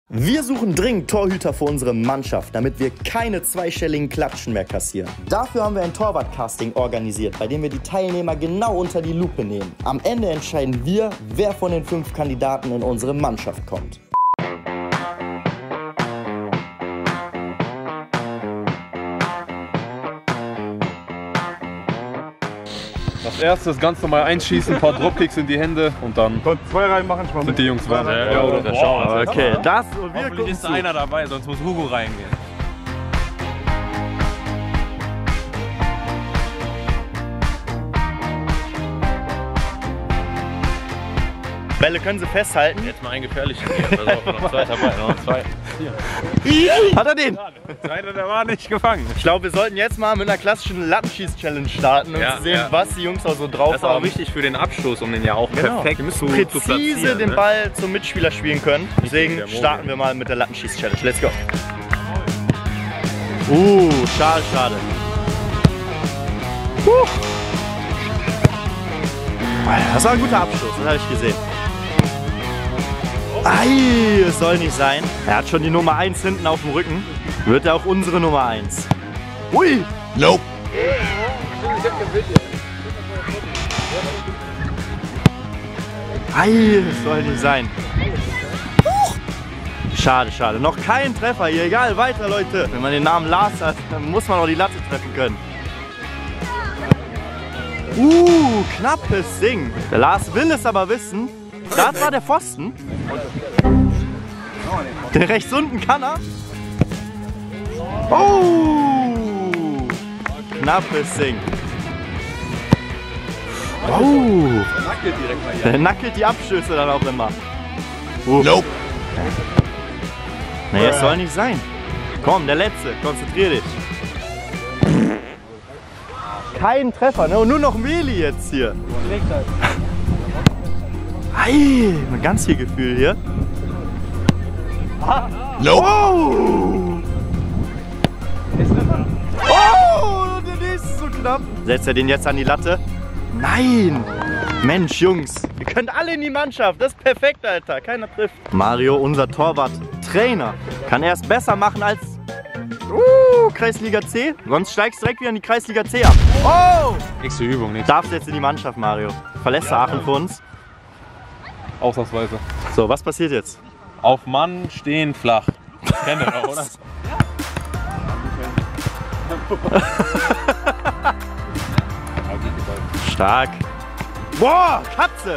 Wir suchen dringend Torhüter für unsere Mannschaft, damit wir keine zweistelligen Klatschen mehr kassieren. Dafür haben wir ein Torwart-Casting organisiert, bei dem wir die Teilnehmer genau unter die Lupe nehmen. Am Ende entscheiden wir, wer von den 5 Kandidaten in unsere Mannschaft kommt. Das erste ist ganz normal einschießen, ein paar Dropkicks in die Hände und dann Konnte 2 reinmachen, sind die Jungs warm. Ja, oder schauen. Okay, das und wir Hoffentlich ist da einer dabei, sonst muss Hugo reingehen. Bälle können Sie festhalten. Jetzt mal ein gefährlicher hier. Pass auf, noch 2 dabei, noch 2. Hat er den? Der zweite, der war nicht gefangen. Ich glaube, wir sollten jetzt mal mit einer klassischen Lattenschieß-Challenge starten, um zu sehen, was die Jungs auch so drauf Das ist auch haben. wichtig für den Abstoß, um den ja auch perfekt zu Präzise platzieren. den Ne? Ball zum Mitspieler spielen können. Deswegen der Mobil. starten wir mal mit der Lattenschieß-Challenge. Let's go. Schade, schade. Das war ein guter Abstoß, das habe ich gesehen. Ei, es soll nicht sein. Er hat schon die Nummer 1 hinten auf dem Rücken. Wird er auch unsere Nummer 1. Ui! Nope! Ei, es soll nicht sein. Schade, schade. Noch kein Treffer hier. Egal, weiter, Leute. Wenn man den Namen Lars hat, dann muss man auch die Latte treffen können. Knappes Ding. Der Lars will es aber wissen. Das war der Pfosten. Den rechts unten kann er. Knappes Ding. Der nackelt die Abstöße dann auch immer. Nope. Nee, es soll nicht sein. Komm, der letzte. Konzentrier dich. Kein Treffer, ne? Und nur noch Meli jetzt hier. Ei, mit ganz viel Gefühl hier. Nope. Der nächste ist so knapp. Setzt er den jetzt an die Latte? Nein! Mensch, Jungs, ihr könnt alle in die Mannschaft. Das ist perfekt, Alter. Keiner trifft. Mario, unser Torwart-Trainer, kann erst besser machen als Kreisliga C. Sonst steigst du direkt wieder in die Kreisliga C ab. Nächste Übung, nicht. Darfst jetzt in die Mannschaft, Mario. Verlässt du Aachen für uns? ausnahmsweise. So, was passiert jetzt? Auf Mann stehen flach. Kennt ihr doch, oder? Stark. Boah, Katze!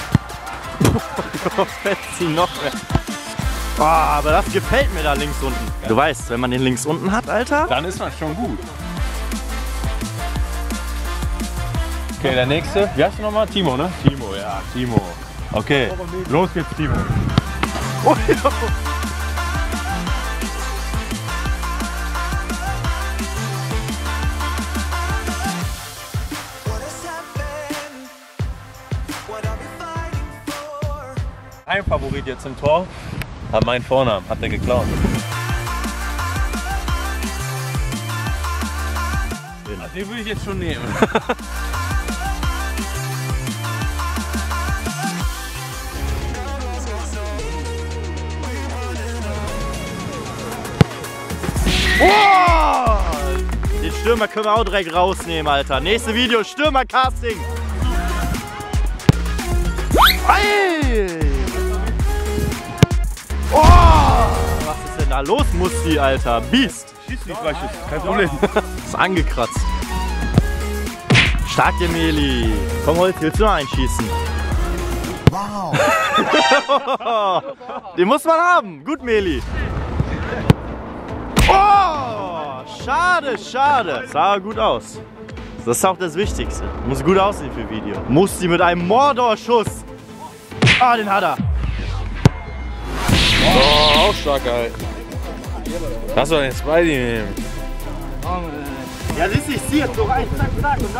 Fetzt sie noch mehr. Aber das gefällt mir da links unten. Du weißt, wenn man den links unten hat, Alter. Dann ist man schon gut. Okay, der nächste. Wie heißt du nochmal? Timo, ne? Timo, ja, Timo. Okay, los geht's, Timo. Ein Favorit jetzt im Tor. Hat meinen Vornamen, hat er geklaut. Den würde ich jetzt schon nehmen. Den Stürmer können wir auch direkt rausnehmen, Alter. Nächste Video, Stürmer-Casting. Was ist denn da los, Musti, Alter? Biest. Schieß nicht, Fleisch, kein Problem. Ist angekratzt. Stark, der Meli. Komm, Holz, willst du noch einschießen? Wow. Den muss man haben. Gut, Meli. Schade, schade. Sah gut aus. Das ist auch das Wichtigste. Muss gut aussehen für Video. Musti mit einem Mordor-Schuss. Den hat er. Auch stark gehalten. Lass doch den Spidey nehmen. Ja, siehst du, ich ziehe jetzt so rein. Zack, zack und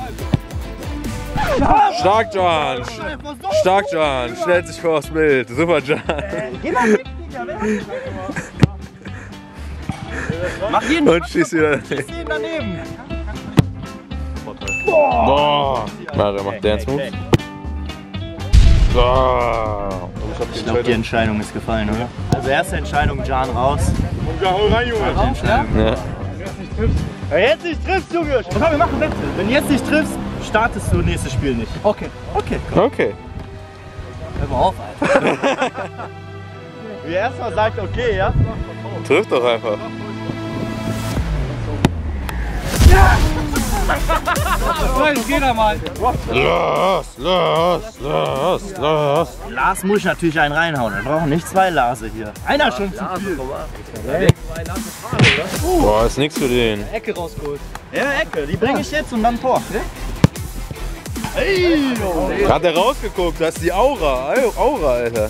dann. Stark, John. Stark, John. Stellt sich vor aufs Bild. Super, John. Geh mal weg, Digga. Mach jeden Und schieß wieder daneben. Boah. Mario macht Dance Moves. So. Ich glaube, die Entscheidung ist gefallen, oder? Also erste Entscheidung, Jan raus. Hau rein, Junge. Ja. Wenn jetzt nicht triffst, Junge! Komm, wir machen Wechsel. Wenn du jetzt nicht triffst, startest du nächstes Spiel nicht. Okay. Okay, komm. Okay. Hör mal auf, Alter. Wie er erstmal sagt, okay, ja? Trifft doch einfach. Jetzt geht er mal. Los. Lars muss ich natürlich einen reinhauen. Wir brauchen nicht zwei Lase hier. Einer schon zu viel. Boah, ist nichts für den. Ecke rausgeholt. Ja, Ecke. Die bringe ich jetzt und dann Tor. Hey, Hat er rausgeguckt? Das ist die Aura. Aura, Alter.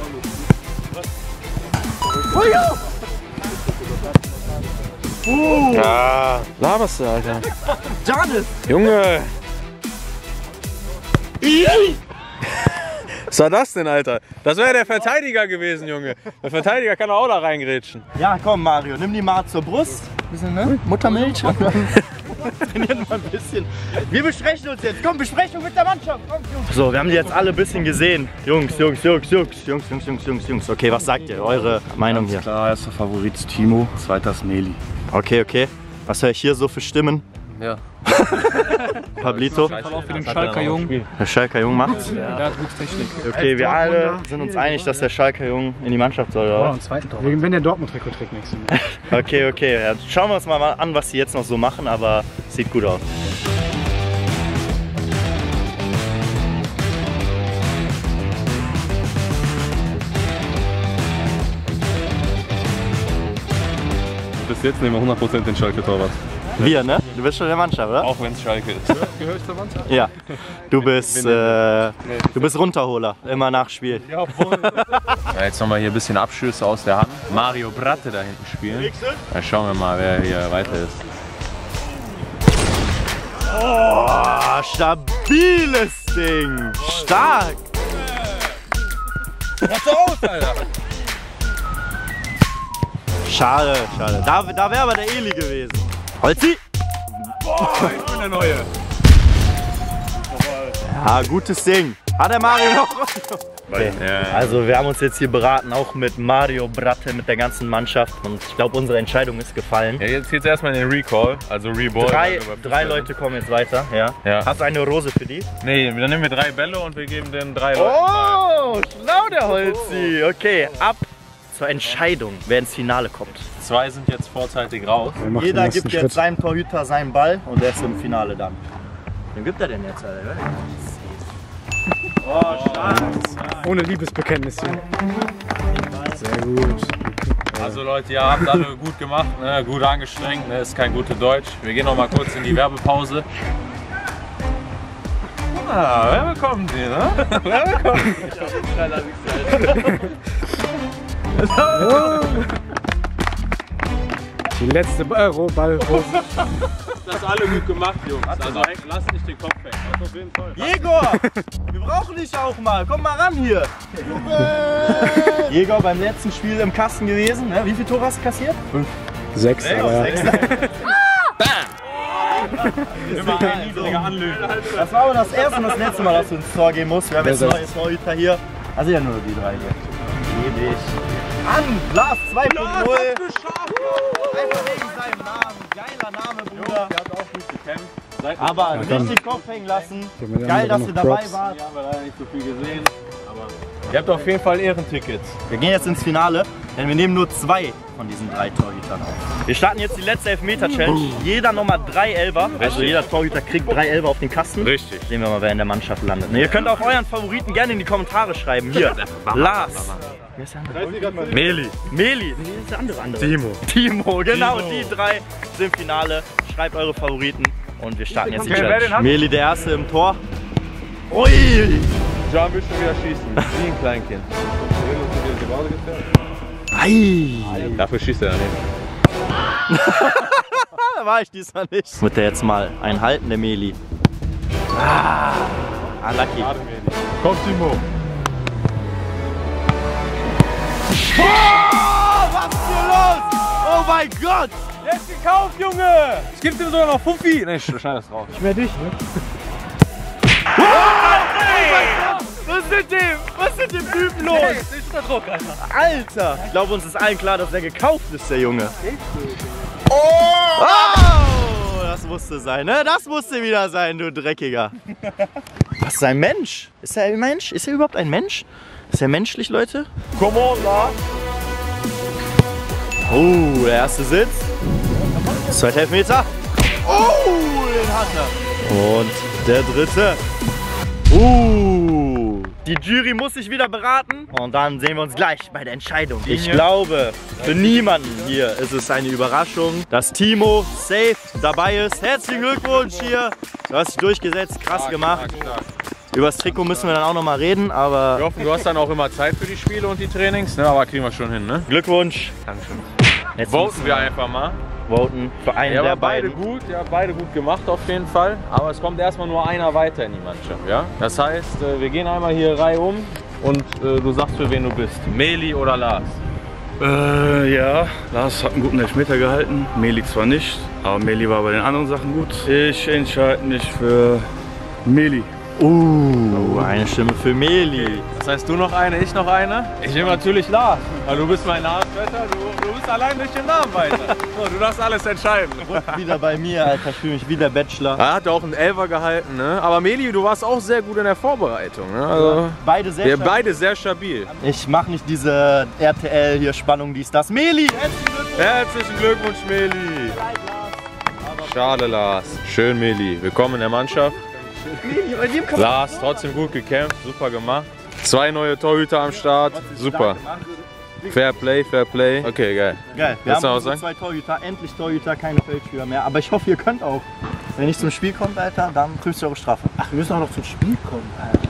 Ja, laberst du, Alter. Janis! Junge! Was war das denn, Alter? Das wäre der Verteidiger gewesen, Junge. Der Verteidiger kann auch da reingrätschen. Ja, komm Mario, nimm die mal zur Brust. Bisschen, ne? Muttermilch. Trainieren mal ein bisschen. Wir besprechen uns jetzt. Komm, Besprechung mit der Mannschaft. Komm, Jungs. So, wir haben die jetzt alle ein bisschen gesehen. Jungs. Okay, was sagt ihr? Eure Meinung hier? Klar, erster Favorit ist Timo, zweiter ist Meli. Okay. Was höre ich hier so für Stimmen? Ja. Pablito? Auch für den Schalker Jungen. Der Schalker Jung macht's? Der hat gute Technik. Okay, wir alle sind uns einig, dass der Schalker Jung in die Mannschaft soll, oder? Einen zweiten Tor. Wenn der Dortmund-Trikot trägt nächstes Mal. Okay. Ja, schauen wir uns mal an, was sie jetzt noch so machen, aber sieht gut aus. Bis jetzt nehmen wir 100% den Schalke-Torwart. Wir, ne? Du bist schon in der Mannschaft, oder? Auch wenn es Schalke ist. Gehöre ich zur Mannschaft? Ja. Du bist Runterholer, immer nach Spiel. Ja, jetzt nochmal hier ein bisschen Abschüsse aus der Hand. Mario Bratte da hinten spielen. Dann schauen wir mal, wer hier weiter ist. Oh, stabiles Ding. Stark. Was aus, Alter? Schade. Da wäre aber der Eli gewesen. Holzi! Boah, ich bin der Neue. Ja, gutes Ding. Hat der Mario noch? Okay. Ja. Also wir haben uns jetzt hier beraten, auch mit Mario Bratte, mit der ganzen Mannschaft. Und ich glaube, unsere Entscheidung ist gefallen. Ja, jetzt erstmal den Recall, also Reball. Drei Leute kommen jetzt weiter. Ja. Hast du eine Rose für die? Nee, dann nehmen wir 3 Bälle und wir geben den 3 Leuten. Oh, schlau der Holzi. Okay, ab zur Entscheidung, wer ins Finale kommt. 2 sind jetzt vorzeitig raus. Jeder gibt jetzt seinem Torhüter seinen Ball und der ist im Finale dann. Wen gibt er denn jetzt, Alter? Oh, stark. Ohne Liebesbekenntnis hier. Sehr gut. Also Leute, ihr habt alle gut gemacht, ne? Gut angestrengt, ne? Ist kein gutes Deutsch. Wir gehen noch mal kurz in die Werbepause. Ah, wer bekommt die, ne? Wer bekommt Die letzte Ball. Das alle gut gemacht, Jungs. Also lasst nicht den Kopf hängen. Auf jeden Fall. Jäger! Wir brauchen dich auch mal. Komm mal ran hier. Jäger beim letzten Spiel im Kasten gewesen. Ne? Wie viele Tore hast du kassiert? 6. Aber ja. Immer ein niedriger Anlügen. Das war aber das erste und das letzte Mal, dass du ins Tor gehen musst. Wir haben jetzt neue Torhüter hier. Also ja, nur die 3 hier. Geh dich an! Lars 2.0! Einfach wegen seinem Namen. Geiler Name, Bruder. Der hat auch gut gekämpft. Aber richtig Kopf hängen lassen. Geil, dass ihr dabei wart. Hier haben wir leider nicht so viel gesehen. Aber ihr habt auf jeden Fall Ehrentickets. Wir gehen jetzt ins Finale, denn wir nehmen nur 2 von diesen 3 Torhütern auf. Wir starten jetzt die letzte Elfmeter-Challenge. Jeder nochmal 3 Elfer. Also jeder Torhüter kriegt 3 Elfer auf den Kasten. Richtig. Sehen wir mal, wer in der Mannschaft landet. Ihr könnt auch euren Favoriten gerne in die Kommentare schreiben. Hier, Lars. Wer ist der andere? Meli. Meli. Nee, ist der andere. Timo, genau. Die 3 sind im Finale. Schreibt eure Favoriten und wir starten jetzt die wer den Challenge. hat? Meli der Erste im Tor. Ui! John will schon wieder schießen. Wie ein Kleinkind. Ei! Dafür schießt er ja nicht. Da war ich diesmal nicht. Wird der jetzt mal ein Halten, der Meli. Unlucky. Komm, Timo. Oh, was ist hier los? Oh mein Gott! Der ist gekauft, Junge! Es gibt ihm sogar noch Fuffi. Ne, schneid das raus. Ich werde dich, ne? Oh, das Was ist mit dem Typen los? Hey, ist unter Druck, Alter. Alter! Ich glaube, uns ist allen klar, dass der gekauft ist, der Junge. Oh! Das musste sein, ne? Das musste wieder sein, du Dreckiger. Was ist ein Mensch? Ist er ein Mensch? Ist er überhaupt ein Mensch? Ist er menschlich, Leute? Come on, Lars. Oh, der erste Sitz. Zweiter Elfmeter. Oh, den hat er. Und der dritte. Die Jury muss sich wieder beraten. Und dann sehen wir uns gleich bei der Entscheidung. Ich glaube, für niemanden hier ist es eine Überraschung, dass Timo safe dabei ist. Herzlichen Glückwunsch hier. Du hast dich durchgesetzt, krass gemacht. Über das Trikot müssen wir dann auch noch mal reden, aber... Wir hoffen, du hast dann auch immer Zeit für die Spiele und die Trainings, ne? Aber kriegen wir schon hin, ne? Glückwunsch. Dankeschön. Jetzt Voten wir einfach mal. Voten für einen Ja, der aber beide beiden. gut, ja, beide gut gemacht auf jeden Fall. Aber es kommt erstmal nur einer weiter in die Mannschaft, ja? Das heißt, wir gehen einmal hier reihum und du sagst, für wen du bist. Meli oder Lars? Ja, Lars hat einen guten Elfmeter gehalten. Meli zwar nicht, aber Meli war bei den anderen Sachen gut. Ich entscheide mich für Meli. Eine Stimme für Meli. Das heißt, du noch eine, ich noch eine? Ich nehme natürlich Lars. Weil du bist mein Namensvetter, du bist allein durch den Namen weiter. So, du darfst alles entscheiden. Wieder bei mir, Alter. Ich fühle mich wie der Bachelor. Er hat auch einen Elfer gehalten, ne? Aber Meli, du warst auch sehr gut in der Vorbereitung, ne? Also, Beide sehr wir stabil. beide sehr stabil. Ich mache nicht diese RTL hier Spannung, dies, das. Meli! Herzlichen Glückwunsch, Meli. Schade, Lars. Schön, Meli. Willkommen in der Mannschaft. Lars, trotzdem gut gekämpft, super gemacht. 2 neue Torhüter am Start, super. Fair Play, Fair Play. Okay, geil. Geil, wir Willst du haben noch was unsere sagen? 2 Torhüter, endlich Torhüter, keine Feldspieler mehr. Aber ich hoffe, ihr könnt auch. Wenn ich zum Spiel kommt, Alter, dann 50 € Strafe. Ach, wir müssen auch noch zum Spiel kommen.